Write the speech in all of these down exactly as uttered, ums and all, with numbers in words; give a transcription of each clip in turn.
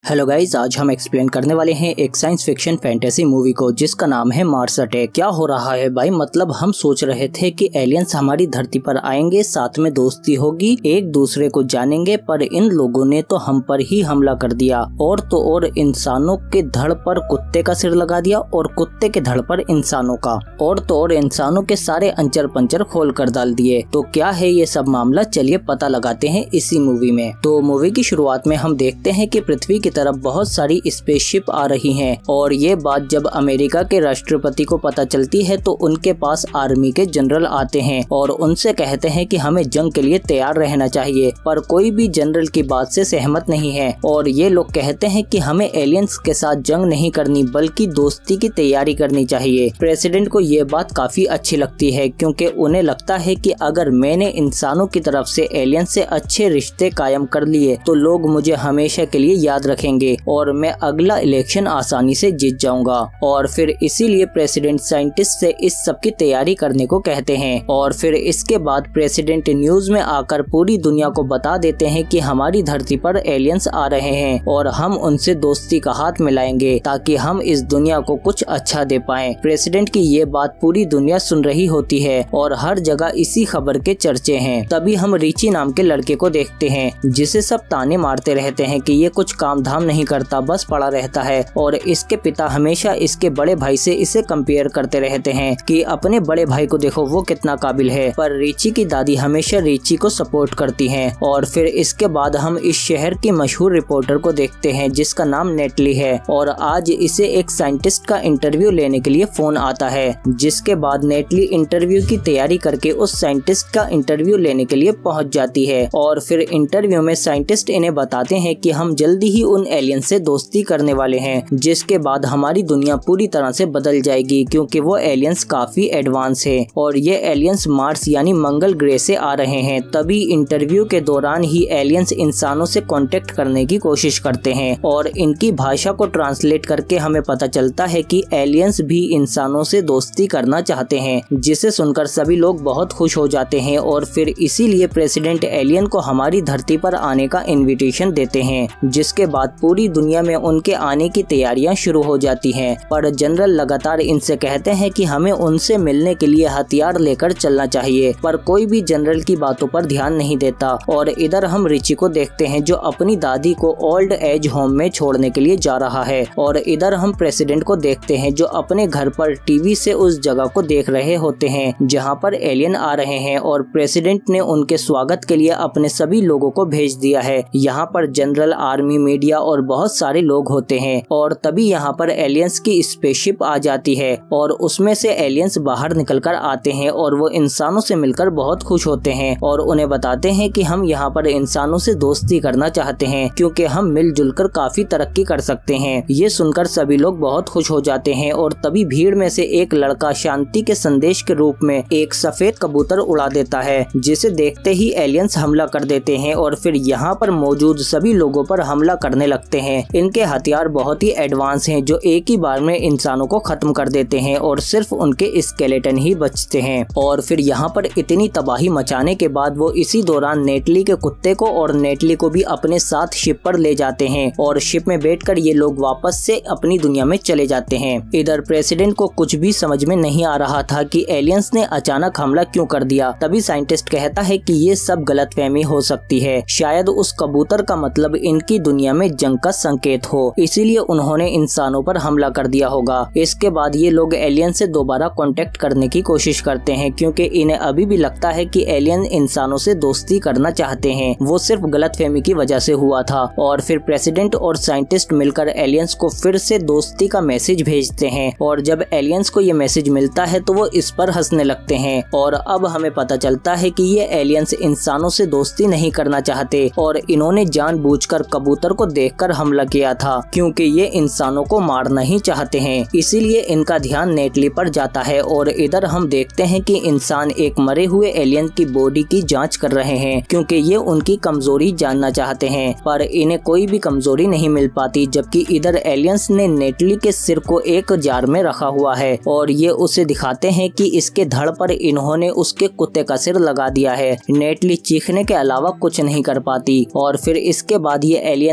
Hello guys, आज हम explain करने वाले हैं एक साइंस फिक्शन फैंटेसी मूवी को जिसका नाम है मार्स अटैक। क्या हो रहा है भाई, मतलब हम सोच रहे थे कि एलियंस हमारी धरती पर आएंगे, साथ में दोस्ती होगी, एक दूसरे को जानेंगे, पर इन लोगों ने तो हम पर ही हमला कर दिया। और तो और इंसानों के धड़ पर कुत्ते का सिर लगा दिया और कुत्ते के धड़ पर इंसानों का, और तो और इंसानों के सारे अंचर पंचर खोल कर डाल दिए। तो क्या है ये सब मामला, चलिए पता लगाते हैं इसी मूवी में। तो मूवी की शुरुआत में हम देखते हैं कि पृथ्वी की तरफ बहुत सारी स्पेसशिप आ रही हैं, और ये बात जब अमेरिका के राष्ट्रपति को पता चलती है तो उनके पास आर्मी के जनरल आते हैं और उनसे कहते हैं कि हमें जंग के लिए तैयार रहना चाहिए। पर कोई भी जनरल की बात से सहमत नहीं है और ये लोग कहते हैं कि हमें एलियंस के साथ जंग नहीं करनी बल्कि दोस्ती की तैयारी करनी चाहिए। प्रेसिडेंट को ये बात काफी अच्छी लगती है क्योंकि उन्हें लगता है कि अगर मैंने इंसानों की तरफ से एलियंस से अच्छे रिश्ते कायम कर लिए तो लोग मुझे हमेशा के लिए याद रखेंगे और मैं अगला इलेक्शन आसानी से जीत जाऊंगा। और फिर इसीलिए प्रेसिडेंट साइंटिस्ट से इस सब की तैयारी करने को कहते हैं। और फिर इसके बाद प्रेसिडेंट न्यूज में आकर पूरी दुनिया को बता देते हैं कि हमारी धरती पर एलियंस आ रहे हैं और हम उनसे दोस्ती का हाथ मिलाएंगे ताकि हम इस दुनिया को कुछ अच्छा दे पाएं। प्रेसिडेंट की ये बात पूरी दुनिया सुन रही होती है और हर जगह इसी खबर के चर्चे हैं। तभी हम रिची नाम के लड़के को देखते हैं जिसे सब ताने मारते रहते हैं कि ये कुछ काम धाम नहीं करता, बस पड़ा रहता है। और इसके पिता हमेशा इसके बड़े भाई से इसे कंपेयर करते रहते हैं कि अपने बड़े भाई को देखो वो कितना काबिल है। पर रिची की दादी हमेशा रिची को सपोर्ट करती हैं। और फिर इसके बाद हम इस शहर की मशहूर रिपोर्टर को देखते हैं जिसका नाम नेटली है और आज इसे एक साइंटिस्ट का इंटरव्यू लेने के लिए फोन आता है। जिसके बाद नेटली इंटरव्यू की तैयारी करके उस साइंटिस्ट का इंटरव्यू लेने के लिए पहुंच जाती है। और फिर इंटरव्यू में साइंटिस्ट इन्हें बताते हैं कि हम जल्दी ही उन एलियन से दोस्ती करने वाले हैं, जिसके बाद हमारी दुनिया पूरी तरह से बदल जाएगी क्योंकि वो एलियंस काफी एडवांस है और ये एलियंस मार्स यानी मंगल ग्रह से आ रहे हैं। तभी इंटरव्यू के दौरान ही एलियंस इंसानों से कांटेक्ट करने की कोशिश करते हैं और इनकी भाषा को ट्रांसलेट करके हमें पता चलता है कि एलियंस भी इंसानों से दोस्ती करना चाहते हैं, जिसे सुनकर सभी लोग बहुत खुश हो जाते हैं। और फिर इसीलिए प्रेसिडेंट एलियन को हमारी धरती पर आने का इन्विटेशन देते हैं, जिसके बाद पूरी दुनिया में उनके आने की तैयारियां शुरू हो जाती हैं। पर जनरल लगातार इनसे कहते हैं कि हमें उनसे मिलने के लिए हथियार लेकर चलना चाहिए, पर कोई भी जनरल की बातों पर ध्यान नहीं देता। और इधर हम रिची को देखते हैं जो अपनी दादी को ओल्ड एज होम में छोड़ने के लिए जा रहा है। और इधर हम प्रेसिडेंट को देखते हैं जो अपने घर पर टीवी से उस जगह को देख रहे होते हैं जहाँ पर एलियन आ रहे हैं और प्रेसिडेंट ने उनके स्वागत के लिए अपने सभी लोगों को भेज दिया है। यहाँ पर जनरल, आर्मी, मीडिया और बहुत सारे लोग होते हैं। और तभी यहाँ पर एलियंस की स्पेसशिप आ जाती है और उसमें से एलियंस बाहर निकलकर आते हैं और वो इंसानों से मिलकर बहुत खुश होते हैं और उन्हें बताते हैं कि हम यहाँ पर इंसानों से दोस्ती करना चाहते हैं क्योंकि हम मिलजुल कर काफी तरक्की कर सकते हैं। ये सुनकर सभी लोग बहुत खुश हो जाते हैं और तभी भीड़ में से एक लड़का शांति के संदेश के रूप में एक सफेद कबूतर उड़ा देता है, जिसे देखते ही एलियंस हमला कर देते हैं और फिर यहाँ पर मौजूद सभी लोगों पर हमला करने लगते हैं। इनके हथियार बहुत ही एडवांस हैं जो एक ही बार में इंसानों को खत्म कर देते हैं और सिर्फ उनके स्केलेटन ही बचते हैं। और फिर यहाँ पर इतनी तबाही मचाने के बाद वो इसी दौरान नेटली के कुत्ते को और नेटली को भी अपने साथ शिप पर ले जाते हैं और शिप में बैठकर ये लोग वापस से अपनी दुनिया में चले जाते हैं। इधर प्रेसिडेंट को कुछ भी समझ में नहीं आ रहा था कि एलियंस ने अचानक हमला क्यों कर दिया। तभी साइंटिस्ट कहता है कि ये सब गलतफहमी हो सकती है, शायद उस कबूतर का मतलब इनकी दुनिया में जंग का संकेत हो, इसीलिए उन्होंने इंसानों पर हमला कर दिया होगा। इसके बाद ये लोग एलियन से दोबारा कांटेक्ट करने की कोशिश करते हैं क्योंकि इन्हें अभी भी लगता है कि एलियन इंसानों से दोस्ती करना चाहते हैं, वो सिर्फ गलतफहमी की वजह से हुआ था। और फिर प्रेसिडेंट और साइंटिस्ट मिलकर एलियंस को फिर से दोस्ती का मैसेज भेजते हैं और जब एलियंस को ये मैसेज मिलता है तो वो इस पर हंसने लगते हैं। और अब हमें पता चलता है कि ये एलियंस इंसानों से दोस्ती नहीं करना चाहते और इन्होंने जानबूझकर कबूतर को देखकर हमला किया था क्योंकि ये इंसानों को मारना ही चाहते हैं। इसीलिए इनका ध्यान नेटली पर जाता है और इधर हम देखते हैं कि इंसान एक मरे हुए एलियन की बॉडी की जांच कर रहे हैं क्योंकि ये उनकी कमजोरी जानना चाहते हैं, पर इन्हें कोई भी कमजोरी नहीं मिल पाती। जबकि इधर एलियंस ने नेटली के सिर को एक जार में रखा हुआ है और ये उसे दिखाते हैं कि इसके धड़ पर इन्होंने उसके कुत्ते का सिर लगा दिया है। नेटली चीखने के अलावा कुछ नहीं कर पाती और फिर इसके बाद ये एलियंस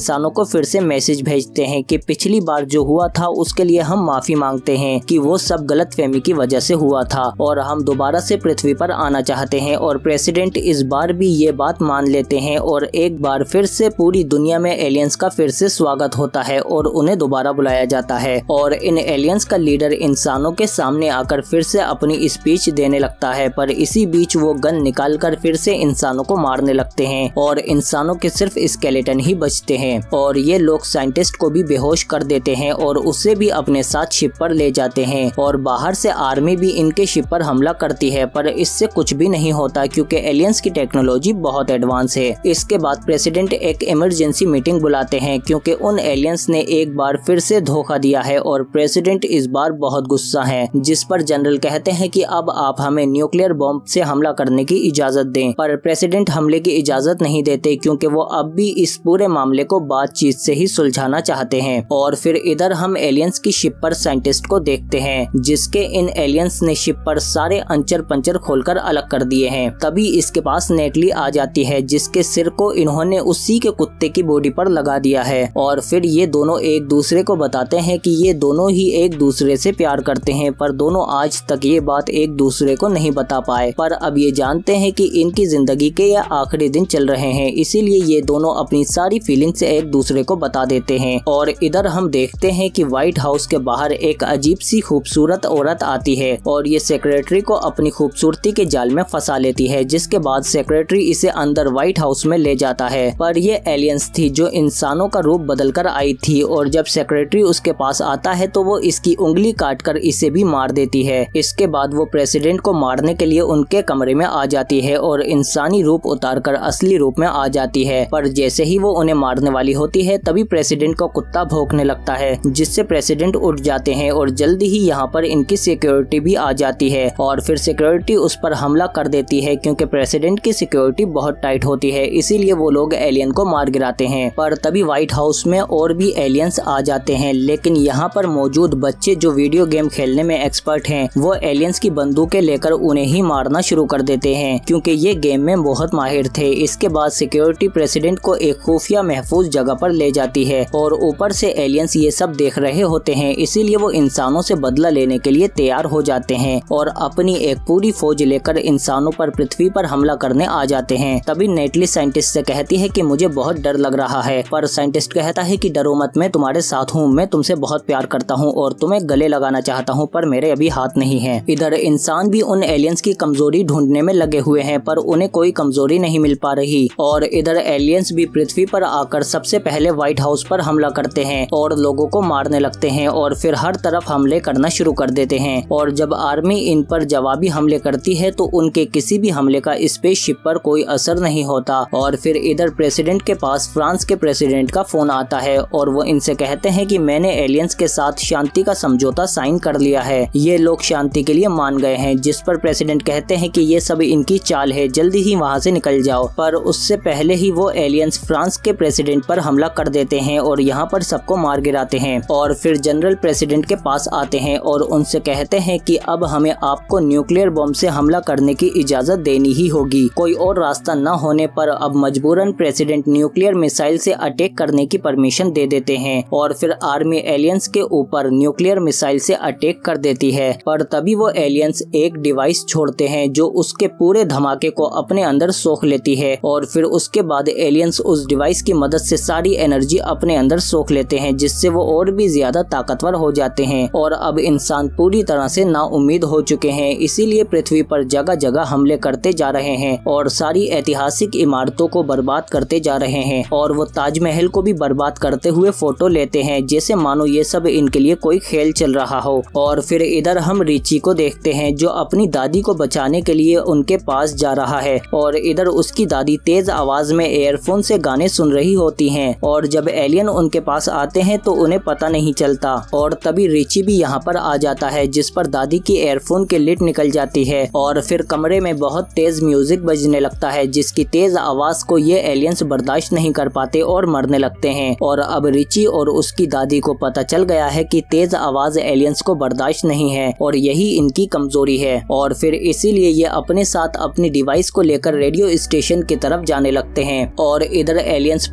इंसानों को फिर से मैसेज भेजते हैं कि पिछली बार जो हुआ था उसके लिए हम माफी मांगते हैं कि वो सब गलतफहमी की वजह से हुआ था और हम दोबारा से पृथ्वी पर आना चाहते हैं। और प्रेसिडेंट इस बार भी ये बात मान लेते हैं और एक बार फिर से पूरी दुनिया में एलियंस का फिर से स्वागत होता है और उन्हें दोबारा बुलाया जाता है। और इन एलियंस का लीडर इंसानों के सामने आकर फिर से अपनी स्पीच देने लगता है, पर इसी बीच वो गन निकालकर फिर से इंसानों को मारने लगते हैं और इंसानों के सिर्फ स्केलेटन ही बचते हैं। और ये लोग साइंटिस्ट को भी बेहोश कर देते हैं और उसे भी अपने साथ शिप पर ले जाते हैं। और बाहर से आर्मी भी इनके शिप पर हमला करती है, पर इससे कुछ भी नहीं होता क्योंकि एलियंस की टेक्नोलॉजी बहुत एडवांस है। इसके बाद प्रेसिडेंट एक इमरजेंसी मीटिंग बुलाते हैं क्योंकि उन एलियंस ने एक बार फिर से धोखा दिया है और प्रेसिडेंट इस बार बहुत गुस्सा है, जिस पर जनरल कहते हैं कि अब आप हमें न्यूक्लियर बॉम्ब से हमला करने की इजाजत दें। पर प्रेसिडेंट हमले की इजाजत नहीं देते क्योंकि वो अब भी इस पूरे मामले को बातचीत से ही सुलझाना चाहते हैं। और फिर इधर हम एलियंस की शिप पर साइंटिस्ट को देखते हैं, जिसके इन एलियंस ने शिप पर सारे अंचर पंचर खोलकर अलग कर दिए हैं। तभी इसके पास नेटली आ जाती है, जिसके सिर को इन्होंने उसी के कुत्ते की बॉडी पर लगा दिया है। और फिर ये दोनों एक दूसरे को बताते हैं कि ये दोनों ही एक दूसरे से प्यार करते हैं, पर दोनों आज तक ये बात एक दूसरे को नहीं बता पाए। पर अब ये जानते हैं कि इनकी जिंदगी के ये आखिरी दिन चल रहे हैं, इसीलिए ये दोनों अपनी सारी फीलिंग्स एक दूसरे को बता देते हैं। और इधर हम देखते हैं कि व्हाइट हाउस के बाहर एक अजीब सी खूबसूरत औरत आती है और ये सेक्रेटरी को अपनी खूबसूरती के जाल में फंसा लेती है, जिसके बाद सेक्रेटरी इसे अंदर व्हाइट हाउस में ले जाता है। पर ये एलियंस थी जो इंसानों का रूप बदलकर आई थी और जब सेक्रेटरी उसके पास आता है तो वो इसकी उंगली काटकर इसे भी मार देती है। इसके बाद वो प्रेसिडेंट को मारने के लिए उनके कमरे में आ जाती है और इंसानी रूप उतारकर असली रूप में आ जाती है। पर जैसे ही वो उन्हें मारने वाली होती है तभी प्रेसिडेंट को कुत्ता भौंकने लगता है, जिससे प्रेसिडेंट उठ जाते हैं और जल्दी ही यहाँ पर इनकी सिक्योरिटी भी आ जाती है और फिर सिक्योरिटी उस पर हमला कर देती है क्योंकि प्रेसिडेंट की सिक्योरिटी बहुत टाइट होती है, इसीलिए वो लोग एलियन को मार गिराते हैं। पर तभी व्हाइट हाउस में और भी एलियंस आ जाते हैं, लेकिन यहाँ पर मौजूद बच्चे जो वीडियो गेम खेलने में एक्सपर्ट हैं, वो एलियंस की बंदूकें लेकर उन्हें ही मारना शुरू कर देते हैं क्योंकि ये गेम में बहुत माहिर थे। इसके बाद सिक्योरिटी प्रेसिडेंट को एक खुफिया महफूज जगह पर ले जाती है और ऊपर से एलियंस ये सब देख रहे होते हैं, इसीलिए वो इंसानों से बदला लेने के लिए तैयार हो जाते हैं और अपनी एक पूरी फौज लेकर इंसानों पर पृथ्वी पर हमला करने आ जाते हैं। तभी नेटली साइंटिस्ट से कहती है कि मुझे बहुत डर लग रहा है, पर साइंटिस्ट कहता है कि डरो मत, मैं तुम्हारे साथ हूँ, मैं तुमसे बहुत प्यार करता हूँ और तुम्हें गले लगाना चाहता हूँ, पर मेरे अभी हाथ नहीं है। इधर इंसान भी उन एलियंस की कमजोरी ढूंढने में लगे हुए हैं, पर उन्हें कोई कमजोरी नहीं मिल पा रही। और इधर एलियंस भी पृथ्वी पर आकर सबसे पहले व्हाइट हाउस पर हमला करते हैं और लोगों को मारने लगते हैं और फिर हर तरफ हमले करना शुरू कर देते हैं। और जब आर्मी इन पर जवाबी हमले करती है तो उनके किसी भी हमले का स्पेसशिप पर कोई असर नहीं होता। और फिर इधर प्रेसिडेंट के पास फ्रांस के प्रेसिडेंट का फोन आता है और वो इनसे कहते हैं कि मैंने एलियंस के साथ शांति का समझौता साइन कर लिया है, ये लोग शांति के लिए मान गए हैं। जिस पर प्रेसिडेंट कहते हैं कि ये सब इनकी चाल है, जल्दी ही वहाँ से निकल जाओ। पर उससे पहले ही वो एलियंस फ्रांस के प्रेसिडेंट पर हमला कर देते हैं और यहाँ पर सबको मार गिराते हैं। और फिर जनरल प्रेसिडेंट के पास आते हैं और उनसे कहते हैं कि अब हमें आपको न्यूक्लियर बॉम्ब से हमला करने की इजाजत देनी ही होगी, कोई और रास्ता न होने पर अब मजबूरन प्रेसिडेंट न्यूक्लियर मिसाइल से अटैक करने की परमिशन दे देते हैं और फिर आर्मी एलियंस के ऊपर न्यूक्लियर मिसाइल से अटैक कर देती है। पर तभी वो एलियंस एक डिवाइस छोड़ते हैं जो उसके पूरे धमाके को अपने अंदर सोख लेती है और फिर उसके बाद एलियंस उस डिवाइस की मदद से सारी एनर्जी अपने अंदर सोख लेते हैं, जिससे वो और भी ज्यादा ताकतवर हो जाते हैं। और अब इंसान पूरी तरह से नाउम्मीद हो चुके हैं, इसीलिए पृथ्वी पर जगह जगह हमले करते जा रहे हैं और सारी ऐतिहासिक इमारतों को बर्बाद करते जा रहे हैं और वो ताजमहल को भी बर्बाद करते हुए फोटो लेते हैं, जैसे मानो ये सब इनके लिए कोई खेल चल रहा हो। और फिर इधर हम रिची को देखते हैं जो अपनी दादी को बचाने के लिए उनके पास जा रहा है और इधर उसकी दादी तेज आवाज में एयरफोन से गाने सुन रही होती हैं और जब एलियन उनके पास आते हैं तो उन्हें पता नहीं चलता। और तभी रिची भी यहाँ पर आ जाता है, जिस पर दादी की एयरफोन की लिड निकल जाती है और फिर कमरे में बहुत तेज म्यूजिक बजने लगता है, जिसकी तेज आवाज को ये एलियंस बर्दाश्त नहीं कर पाते और मरने लगते हैं। और अब रिची और उसकी दादी को पता चल गया है कि तेज आवाज एलियंस को बर्दाश्त नहीं है और यही इनकी कमजोरी है। और फिर इसीलिए ये अपने साथ अपनी डिवाइस को लेकर रेडियो स्टेशन की तरफ जाने लगते हैं और इधर एलियंस प्रेसिडेंट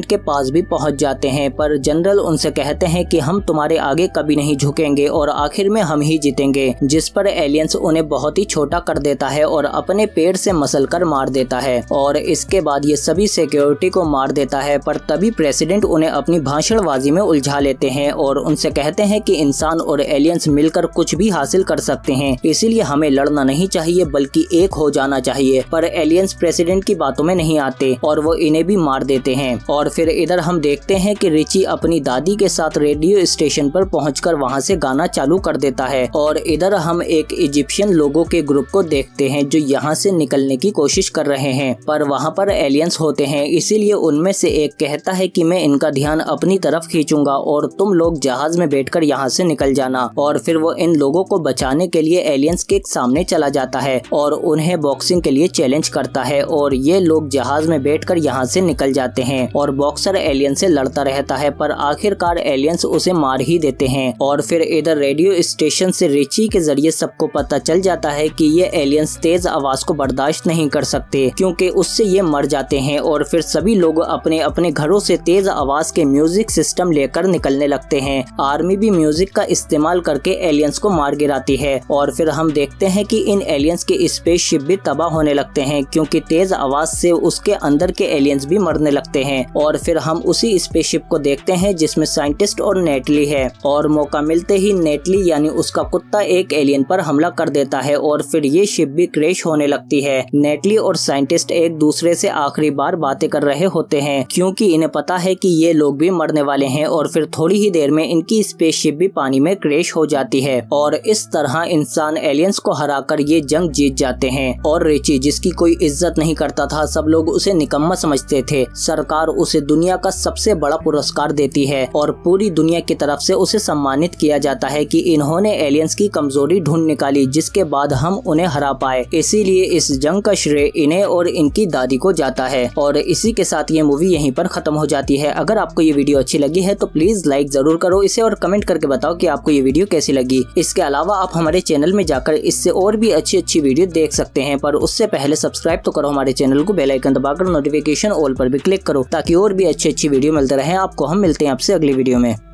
प्रेसिडेंट के पास भी पहुंच जाते हैं, पर जनरल उनसे कहते हैं कि हम तुम्हारे आगे कभी नहीं झुकेंगे और आखिर में हम ही जीतेंगे, जिस पर एलियंस उन्हें बहुत ही छोटा कर देता है और अपने पेड़ से मसल कर मार देता है और इसके बाद ये सभी सिक्योरिटी को मार देता है। पर तभी प्रेसिडेंट उन्हें अपनी भाषणबाजी में उलझा लेते हैं और उनसे कहते हैं कि इंसान और एलियंस मिलकर कुछ भी हासिल कर सकते हैं, इसीलिए हमें लड़ना नहीं चाहिए बल्कि एक हो जाना चाहिए। पर एलियंस प्रेसिडेंट की बातों में नहीं आते और वो इन्हें भी मार देते हैं। और फिर इधर हम देखते हैं कि रिची अपनी दादी के साथ रेडियो स्टेशन पर पहुंचकर वहां से गाना चालू कर देता है और इधर हम एक इजिप्शियन लोगों के ग्रुप को देखते हैं जो यहाँ से निकलने की कोशिश कर रहे हैं, पर वहाँ पर एलियंस होते हैं, इसीलिए उनमें से एक कहता है कि मैं इनका ध्यान अपनी तरफ खींचूंगा और तुम लोग जहाज में बैठकर यहाँ से निकल जाना। और फिर वो इन लोगों को बचाने के लिए एलियंस के सामने चला जाता है और उन्हें बॉक्सिंग के लिए चैलेंज करता है और ये लोग जहाज में बैठकर यहाँ से निकल जाते हैं और बॉक्सर एलियन से लड़ता रहता है, पर आखिरकार एलियंस उसे मार ही देते हैं। और फिर इधर रेडियो स्टेशन से रिची के जरिए सबको पता चल जाता है कि ये एलियंस तेज आवाज को बर्दाश्त नहीं कर सकते क्योंकि उससे ये मर जाते हैं और फिर सभी लोग अपने अपने घरों से तेज आवाज के म्यूजिक सिस्टम लेकर निकलने लगते हैं। आर्मी भी म्यूजिक का इस्तेमाल करके एलियंस को मार गिराती है और फिर हम देखते हैं कि इन एलियंस के स्पेसशिप भी तबाह होने लगते हैं क्योंकि तेज आवाज से उसके अंदर के एलियंस भी मरने लगते हैं। और फिर हम उसी स्पेसशिप को देखते हैं जिसमें साइंटिस्ट और नेटली है और मौका मिलते ही नेटली यानी उसका कुत्ता एक एलियन पर हमला कर देता है और फिर ये शिप भी क्रैश होने लगती है। नेटली और साइंटिस्ट एक दूसरे से आखिरी बार बातें कर रहे होते हैं क्योंकि इन्हें पता है कि ये लोग भी मरने वाले हैं और फिर थोड़ी ही देर में इनकी स्पेसशिप भी पानी में क्रैश हो जाती है और इस तरह इंसान एलियंस को हराकर ये जंग जीत जाते हैं। और रिची जिसकी कोई इज्जत नहीं करता था, सब लोग उसे निकम्मा समझते थे, सरकार उसे दुनिया का सबसे बड़ा पुरस्कार देती है और पूरी दुनिया की तरफ से उसे सम्मानित किया जाता है कि इन्होंने एलियंस की कमजोरी ढूंढ निकाली जिसके बाद हम उन्हें हरा पाए। इसीलिए इस जंग का श्रेय इन्हें और इनकी दादी को जाता है। और इसी के साथ ये मूवी यहीं पर खत्म हो जाती है। अगर आपको ये वीडियो अच्छी लगी है तो प्लीज लाइक जरूर करो इसे और कमेंट करके बताओ कि आपको ये वीडियो कैसी लगी। इसके अलावा आप हमारे चैनल में जाकर इससे और भी अच्छी अच्छी वीडियो देख सकते हैं, पर उससे पहले सब्सक्राइब तो करो हमारे चैनल को, बेल आइकन दबाकर नोटिफिकेशन ऑल पर भी क्लिक करो ताकि और भी अच्छी अच्छी वीडियो मिलते रहे आपको। हम मिलते हैं आपसे अगली वीडियो में।